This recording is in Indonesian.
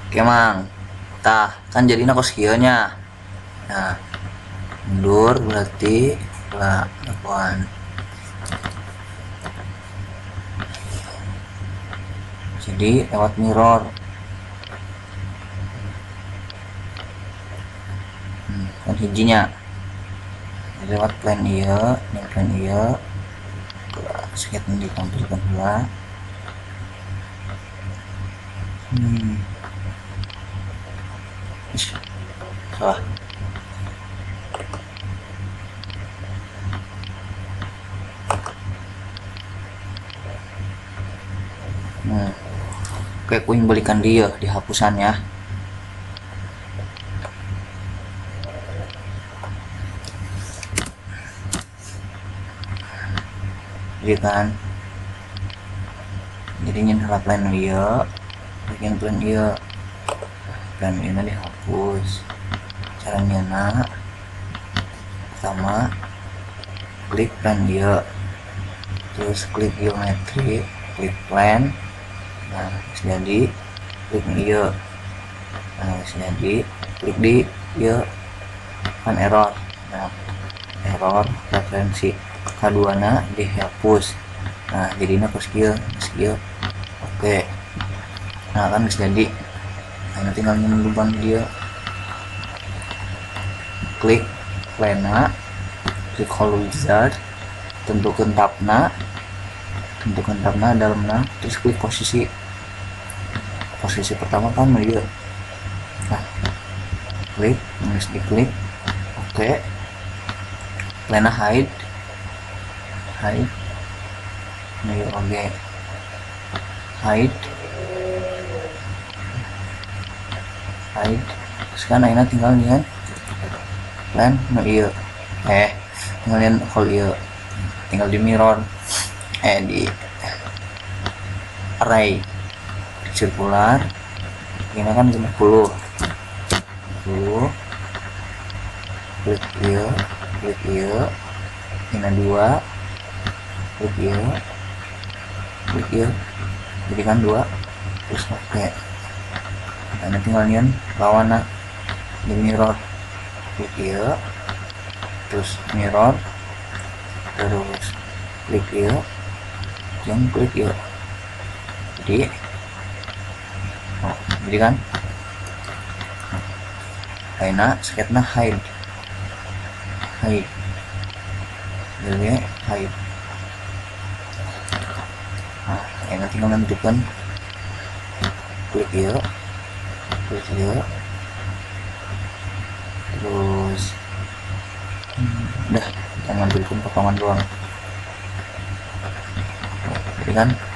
Oke mang, tah kan jadinya kos kieunya. Nah, mundur berarti lah lakukan. Jadi lewat mirror. Kan hijinya lewat plan iya, ini plan iya. Sedikit ditampilkan pula. Salah. Oke, kuing balikan dia dihapusan ya. Jadi kan jadinya salah plan iya, bikin plan iya, plan ini dihapus. Caranya nak pertama klik plan iya, terus klik geometri, klik plan. Nah jadi klik iya, nah jadi klik di iya kan error. Nah error referensi kedua na dihapus. Nah jadinya ke skill. Oke, nah kan bisa jadi. Nah tinggal lubang dia, klik plana, klik holo wizard, tentukan tabna dalamnya, terus klik posisi pertama kan dia. Nah klik, harus diklik. Oke, plana hide nih. Oke, hide sekarang ini tinggal lihat plan no iya, tinggal lihat hole iya, tinggal di mirror, di array circular ini kan 50 klik iya ini 2 klik iya jadi kan 2 terus oke. Nah tinggal nyian lawan di mirror, klik iya terus mirror, terus klik iya yang klik iya. Jadi kan ayeuna sketna hide jadi hide. Nah ayeuna tinggal menentukan klik iya terus udah kita ngambilkan potongan doang. Jadi kan